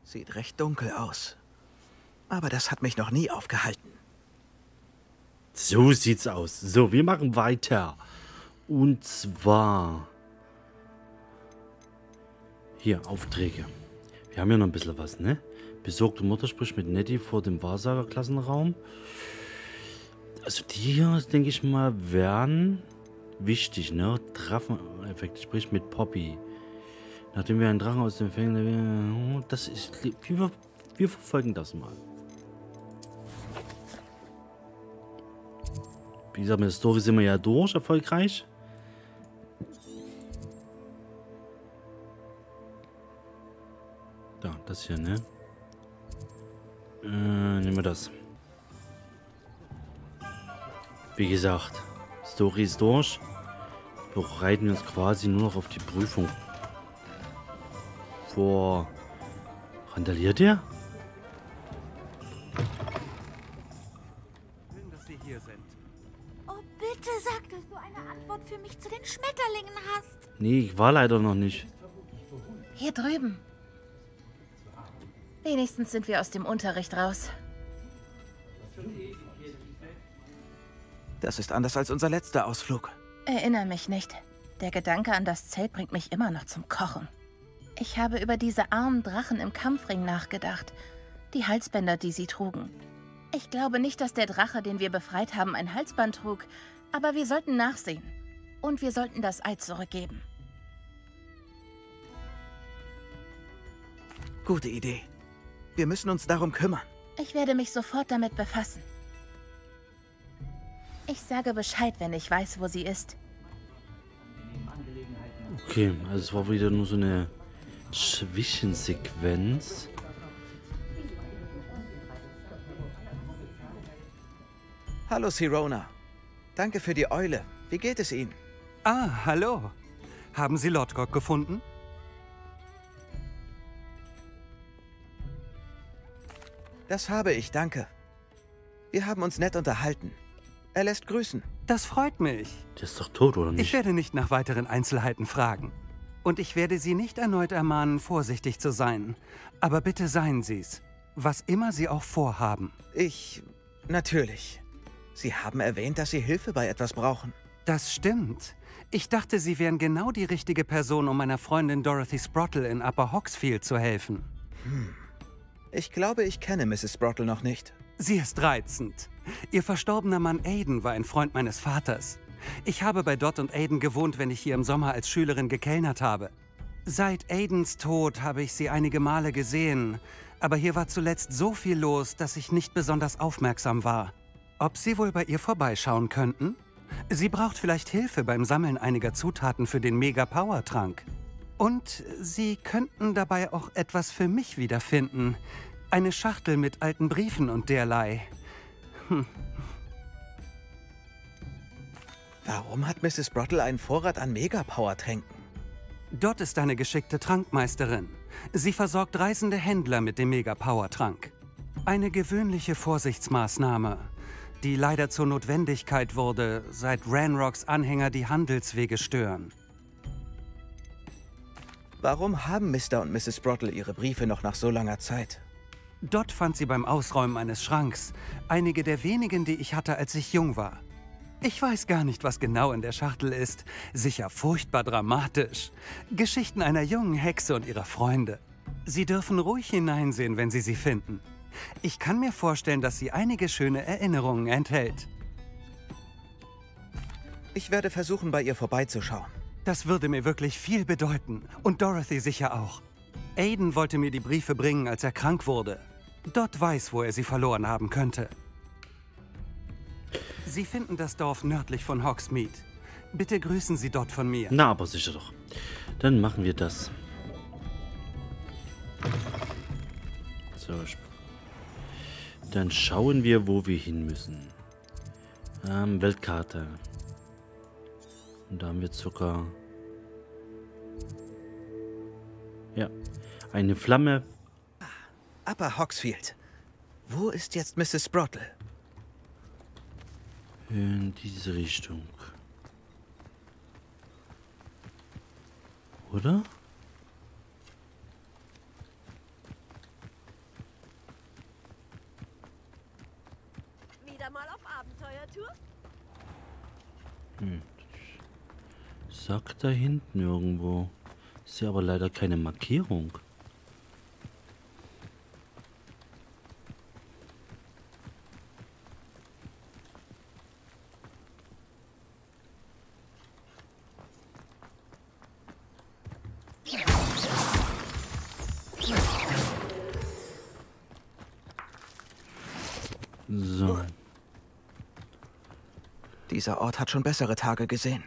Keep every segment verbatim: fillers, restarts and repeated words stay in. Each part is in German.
Sieht recht dunkel aus. Aber das hat mich noch nie aufgehalten. So sieht's aus. So, wir machen weiter. Und zwar... Hier, Aufträge. Wir haben ja noch ein bisschen was, ne? Besorgte Mutter spricht mit Nettie vor dem Wahrsagerklassenraum. Also die hier, denke ich mal, wären wichtig, ne? Dracheneffekt spricht mit Poppy. Nachdem wir einen Drachen aus dem Fängen... Das ist... Wir, wir verfolgen das mal. Wie gesagt, mit der Story sind wir ja durch, erfolgreich. Da, das hier, ne? Äh, nehmen wir das. Wie gesagt, Story ist durch. Bereiten wir uns quasi nur noch auf die Prüfung vor. Randaliert ihr? Schön, dass Sie hier sind. Oh, bitte sag, dass du eine Antwort für mich zu den Schmetterlingen hast. Nee, ich war leider noch nicht. Hier drüben. Wenigstens sind wir aus dem Unterricht raus. Das ist anders als unser letzter Ausflug. Erinnere mich nicht. Der Gedanke an das Zelt bringt mich immer noch zum Kochen. Ich habe über diese armen Drachen im Kampfring nachgedacht. Die Halsbänder, die sie trugen. Ich glaube nicht, dass der Drache, den wir befreit haben, ein Halsband trug. Aber wir sollten nachsehen. Und wir sollten das Ei zurückgeben. Gute Idee. Wir müssen uns darum kümmern. Ich werde mich sofort damit befassen. Ich sage Bescheid, wenn ich weiß, wo sie ist. Okay, also es war wieder nur so eine Zwischensequenz. Hallo, Sirona. Danke für die Eule. Wie geht es Ihnen? Ah, hallo. Haben Sie Lodgok gefunden? Das habe ich, danke. Wir haben uns nett unterhalten. Er lässt grüßen. Das freut mich. Der ist doch tot, oder nicht? Ich werde nicht nach weiteren Einzelheiten fragen. Und ich werde Sie nicht erneut ermahnen, vorsichtig zu sein. Aber bitte seien Sie's. Was immer Sie auch vorhaben. Ich... natürlich. Sie haben erwähnt, dass Sie Hilfe bei etwas brauchen. Das stimmt. Ich dachte, Sie wären genau die richtige Person, um meiner Freundin Dorothy Sprottle in Upper Hogsfield zu helfen. Hm. Ich glaube, ich kenne Misses Sprottle noch nicht. Sie ist reizend. Ihr verstorbener Mann Aiden war ein Freund meines Vaters. Ich habe bei Dot und Aiden gewohnt, wenn ich hier im Sommer als Schülerin gekellnert habe. Seit Aidens Tod habe ich sie einige Male gesehen, aber hier war zuletzt so viel los, dass ich nicht besonders aufmerksam war. Ob Sie wohl bei ihr vorbeischauen könnten? Sie braucht vielleicht Hilfe beim Sammeln einiger Zutaten für den Mega-Power-Trank. Und Sie könnten dabei auch etwas für mich wiederfinden. Eine Schachtel mit alten Briefen und derlei. Hm. Warum hat Misses Sprottle einen Vorrat an Mega-Power-Tränken? Dort ist eine geschickte Trankmeisterin. Sie versorgt reisende Händler mit dem Mega-Power-Trank. Eine gewöhnliche Vorsichtsmaßnahme, die leider zur Notwendigkeit wurde, seit Ranrocks Anhänger die Handelswege stören. Warum haben Mister und Misses Sprottle ihre Briefe noch nach so langer Zeit? Dort fand sie beim Ausräumen eines Schranks einige der wenigen, die ich hatte, als ich jung war. Ich weiß gar nicht, was genau in der Schachtel ist. Sicher furchtbar dramatisch. Geschichten einer jungen Hexe und ihrer Freunde. Sie dürfen ruhig hineinsehen, wenn Sie sie finden. Ich kann mir vorstellen, dass sie einige schöne Erinnerungen enthält. Ich werde versuchen, bei ihr vorbeizuschauen. Das würde mir wirklich viel bedeuten. Und Dorothy sicher auch. Aiden wollte mir die Briefe bringen, als er krank wurde. Dot weiß, wo er sie verloren haben könnte. Sie finden das Dorf nördlich von Hogsmeade. Bitte grüßen Sie dort von mir. Na, aber sicher doch. Dann machen wir das. So. Dann schauen wir, wo wir hin müssen. Ähm, Weltkarte. Und da haben wir Zucker. Ja. Eine Flamme. Upper Hogsfield. Wo ist jetzt Misses Sprottle? In diese Richtung. Oder? Sagt da hinten irgendwo. Ist hier aber leider keine Markierung. So. Dieser Ort hat schon bessere Tage gesehen.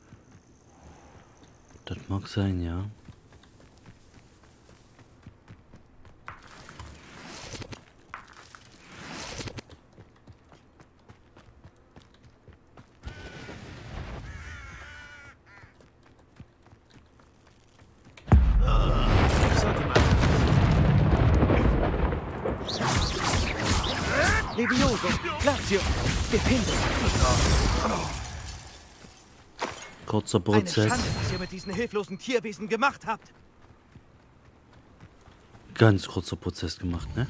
Das mag sein, ja. Levioso, Lazio, Defende. Kurzer Eine Prozess. Schande, was ihr mit diesen hilflosen Tierwesen gemacht habt. Ganz kurzer Prozess gemacht, ne?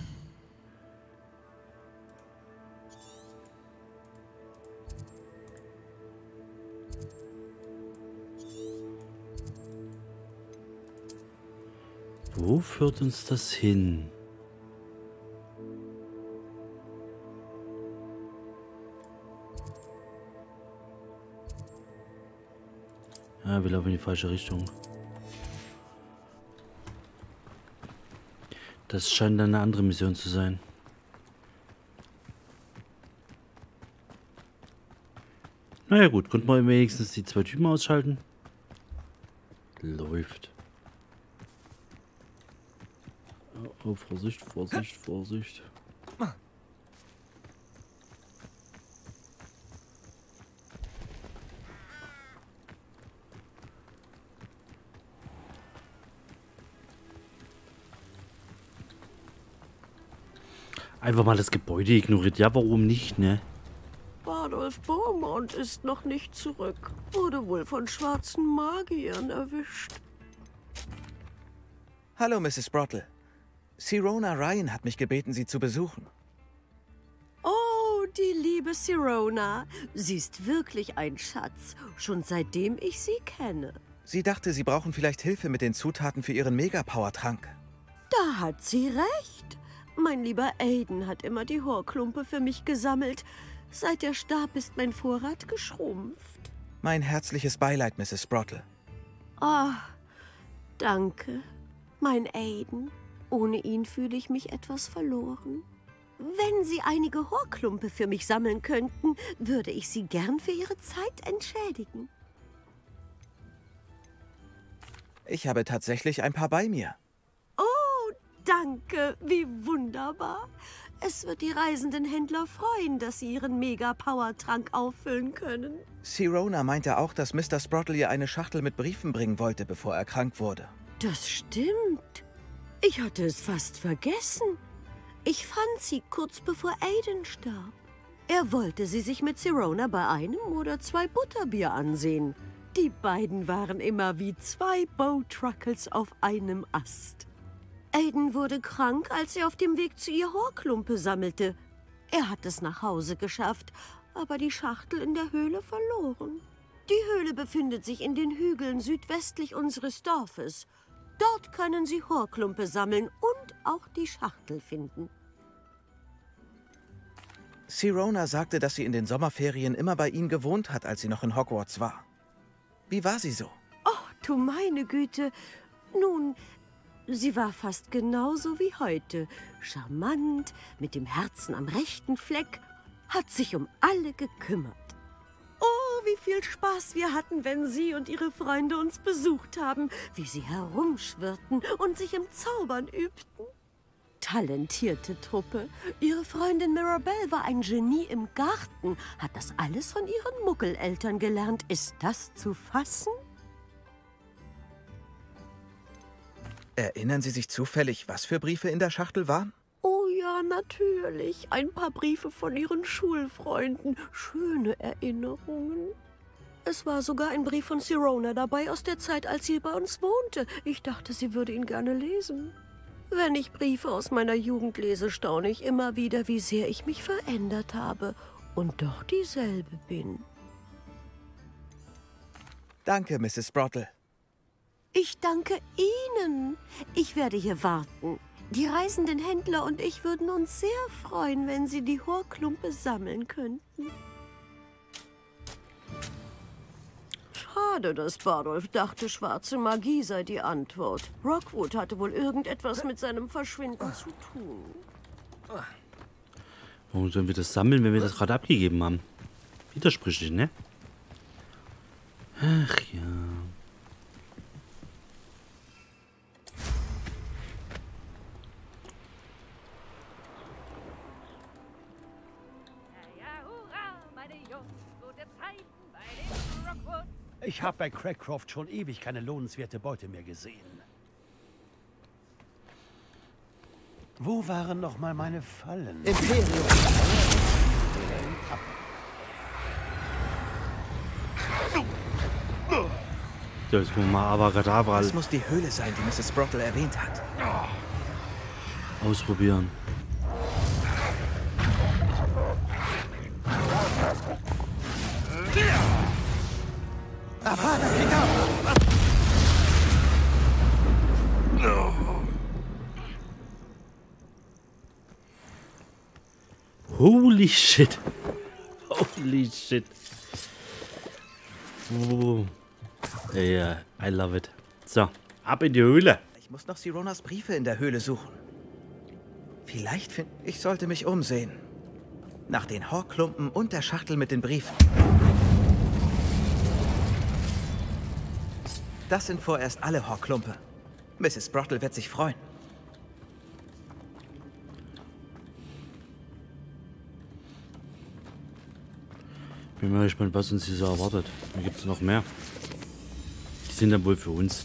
Wo führt uns das hin? Ja, wir laufen in die falsche Richtung. Das scheint eine andere Mission zu sein. Naja gut, konnten wir wenigstens die zwei Typen ausschalten? Läuft. Oh, Vorsicht, Vorsicht, Vorsicht. Einfach mal das Gebäude ignoriert. Ja, warum nicht, ne? Bardolph Beaumont ist noch nicht zurück. Wurde wohl von schwarzen Magiern erwischt. Hallo, Misses Brottle. Sirona Ryan hat mich gebeten, Sie zu besuchen. Oh, die liebe Sirona. Sie ist wirklich ein Schatz, schon seitdem ich sie kenne. Sie dachte, Sie brauchen vielleicht Hilfe mit den Zutaten für Ihren Megapower-Trank. Da hat sie recht. Mein lieber Aiden hat immer die Horklumpe für mich gesammelt. Seit er starb, ist mein Vorrat geschrumpft. Mein herzliches Beileid, Misses Brottle. Ah, danke, mein Aiden. Ohne ihn fühle ich mich etwas verloren. Wenn Sie einige Horklumpe für mich sammeln könnten, würde ich Sie gern für Ihre Zeit entschädigen. Ich habe tatsächlich ein paar bei mir. Danke, wie wunderbar. Es wird die reisenden Händler freuen, dass sie ihren Mega-Power-Trank auffüllen können. Sirona meinte auch, dass Mister Sprottle ihr eine Schachtel mit Briefen bringen wollte, bevor er krank wurde. Das stimmt. Ich hatte es fast vergessen. Ich fand sie kurz bevor Aiden starb. Er wollte sie sich mit Sirona bei einem oder zwei Butterbier ansehen. Die beiden waren immer wie zwei Bowtruckles auf einem Ast. Aiden wurde krank, als er auf dem Weg zu ihr Horklumpe sammelte. Er hat es nach Hause geschafft, aber die Schachtel in der Höhle verloren. Die Höhle befindet sich in den Hügeln südwestlich unseres Dorfes. Dort können Sie Horklumpe sammeln und auch die Schachtel finden. Sirona sagte, dass sie in den Sommerferien immer bei Ihnen gewohnt hat, als sie noch in Hogwarts war. Wie war sie so? Oh, du meine Güte. Nun, sie war fast genauso wie heute. Charmant, mit dem Herzen am rechten Fleck, hat sich um alle gekümmert. Oh, wie viel Spaß wir hatten, wenn Sie und Ihre Freunde uns besucht haben, wie sie herumschwirrten und sich im Zaubern übten. Talentierte Truppe. Ihre Freundin Mirabelle war ein Genie im Garten, hat das alles von ihren Muggeleltern gelernt. Ist das zu fassen? Erinnern Sie sich zufällig, was für Briefe in der Schachtel waren? Oh ja, natürlich. Ein paar Briefe von ihren Schulfreunden. Schöne Erinnerungen. Es war sogar ein Brief von Sirona dabei aus der Zeit, als sie bei uns wohnte. Ich dachte, sie würde ihn gerne lesen. Wenn ich Briefe aus meiner Jugend lese, staune ich immer wieder, wie sehr ich mich verändert habe und doch dieselbe bin. Danke, Misses Sprottle. Ich danke Ihnen. Ich werde hier warten. Die reisenden Händler und ich würden uns sehr freuen, wenn Sie die Horklumpe sammeln könnten. Schade, dass Bardolph dachte, schwarze Magie sei die Antwort. Rockwood hatte wohl irgendetwas mit seinem Verschwinden zu tun. Warum sollen wir das sammeln, wenn wir das gerade abgegeben haben? Widersprüchlich, ne? Ach ja. Ich habe bei Cragcroft schon ewig keine lohnenswerte Beute mehr gesehen. Wo waren noch mal meine Fallen? Imperium! Das ist mal Abracadabra Das muss die Höhle sein, die Misses Sprottle erwähnt hat. ausprobieren. Holy shit. Holy shit. Oh. Ja, yeah, I love it. So, ab in die Höhle. Ich muss noch Sironas Briefe in der Höhle suchen. Vielleicht finde ich sollte mich umsehen. Nach den Horklumpen und der Schachtel mit den Briefen. Das sind vorerst alle Horklumpe. Misses Sprottle wird sich freuen. Bin mal gespannt, was uns hier so erwartet. Da gibt es noch mehr. Die sind dann wohl für uns.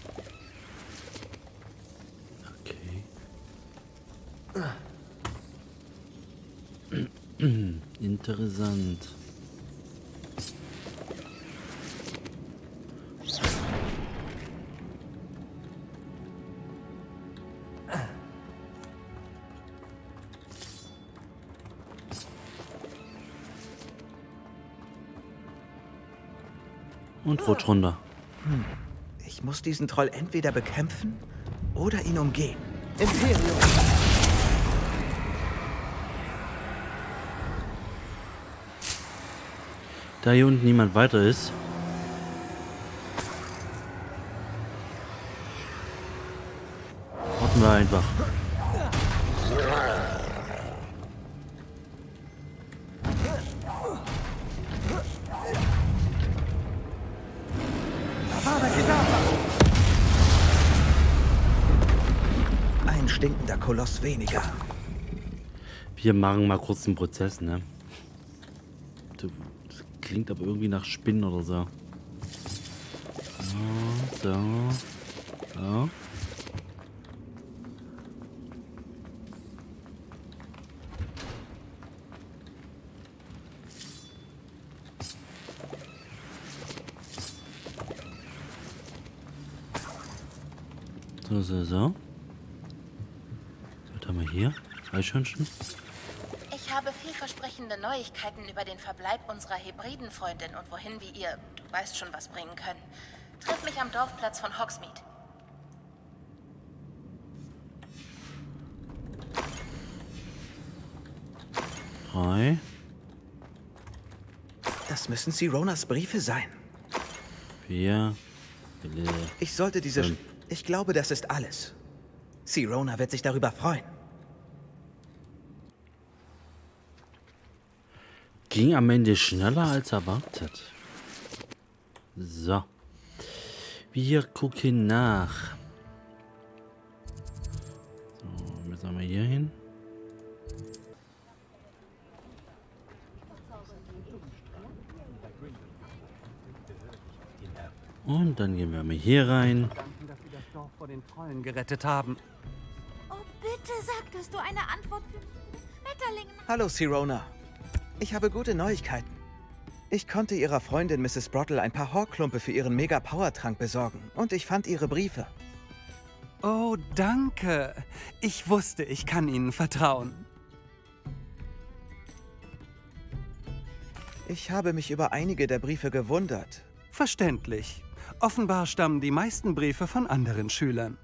Okay. Interessant. Und rutsch runter. Hm. Ich muss diesen Troll entweder bekämpfen oder ihn umgehen. Imperium! Da hier unten niemand weiter ist. Warten wir einfach. Ein stinkender Koloss weniger. Wir machen mal kurz einen Prozess, ne? Das klingt aber irgendwie nach Spinnen oder so. So, so. So. So, so, so. Was haben wir hier? Eichhörnchen? Ich habe vielversprechende Neuigkeiten über den Verbleib unserer Hebridenfreundin und wohin wir ihr, du weißt schon, was bringen können. Treff mich am Dorfplatz von Hogsmeade. Drei. Das müssen Sironas Briefe sein. Vier. Ich sollte diese... Fünf. Sch ich glaube, das ist alles. Sirona wird sich darüber freuen. Ging am Ende schneller als erwartet. So. Wir gucken nach. So, jetzt haben wir hier hin. Und dann gehen wir mal hier rein. Danken, dass Sie das Dorf vor den Trollen gerettet haben. Oh, bitte sag, dass du eine Antwort für Schmetterlinge hast. Hallo, Sirona. Ich habe gute Neuigkeiten. Ich konnte ihrer Freundin Misses Sprottle ein paar Horklumpe für ihren Mega-Power-Trank besorgen. Und ich fand ihre Briefe. Oh, danke. Ich wusste, ich kann Ihnen vertrauen. Ich habe mich über einige der Briefe gewundert. Verständlich. Offenbar stammen die meisten Briefe von anderen Schülern.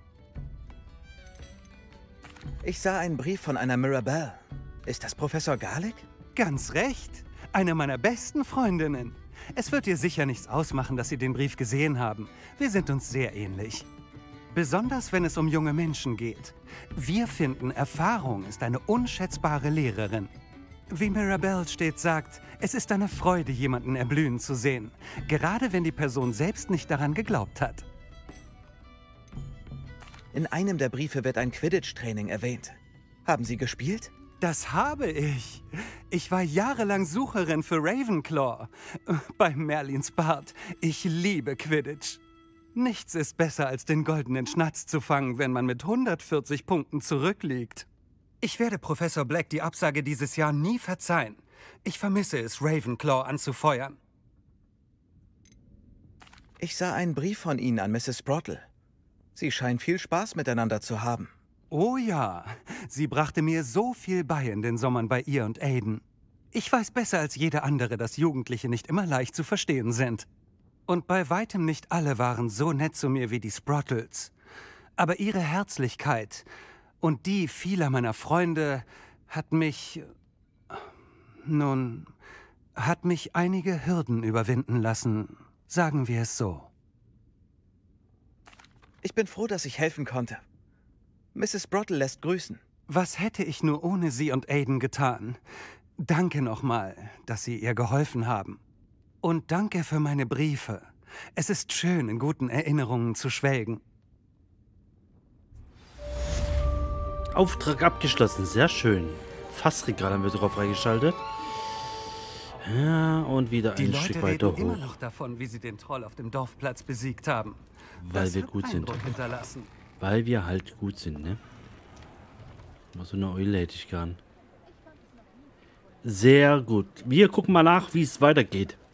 Ich sah einen Brief von einer Mirabelle. Ist das Professor Garlick? Ganz recht. Eine meiner besten Freundinnen. Es wird ihr sicher nichts ausmachen, dass Sie den Brief gesehen haben. Wir sind uns sehr ähnlich. Besonders wenn es um junge Menschen geht. Wir finden, Erfahrung ist eine unschätzbare Lehrerin. Wie Mirabelle stets sagt, es ist eine Freude, jemanden erblühen zu sehen. Gerade wenn die Person selbst nicht daran geglaubt hat. In einem der Briefe wird ein Quidditch-Training erwähnt. Haben Sie gespielt? Das habe ich. Ich war jahrelang Sucherin für Ravenclaw. Bei Merlins Bart. Ich liebe Quidditch. Nichts ist besser, als den goldenen Schnatz zu fangen, wenn man mit hundertvierzig Punkten zurückliegt. Ich werde Professor Black die Absage dieses Jahr nie verzeihen. Ich vermisse es, Ravenclaw anzufeuern. Ich sah einen Brief von Ihnen an Misses Sprottle. Sie scheinen viel Spaß miteinander zu haben. Oh ja, sie brachte mir so viel bei in den Sommern bei ihr und Aiden. Ich weiß besser als jeder andere, dass Jugendliche nicht immer leicht zu verstehen sind. Und bei weitem nicht alle waren so nett zu mir wie die Sprottles. Aber ihre Herzlichkeit und die vieler meiner Freunde hat mich... Nun, hat mich einige Hürden überwinden lassen, sagen wir es so. Ich bin froh, dass ich helfen konnte. Misses Sprottle lässt grüßen. Was hätte ich nur ohne Sie und Aiden getan? Danke nochmal, dass Sie ihr geholfen haben. Und danke für meine Briefe. Es ist schön, in guten Erinnerungen zu schwelgen. Auftrag abgeschlossen, sehr schön. Fassregal haben wir sogar freigeschaltet. Ja, und wieder Die ein Leute Stück weiter reden immer hoch. noch davon, wie sie den Troll auf dem Dorfplatz besiegt haben. Weil Das wir wird gut sind. Eindruck hinterlassen. Weil wir halt gut sind, ne? Aber so eine Eule hätte ich gern. Sehr gut. Wir gucken mal nach, wie es weitergeht.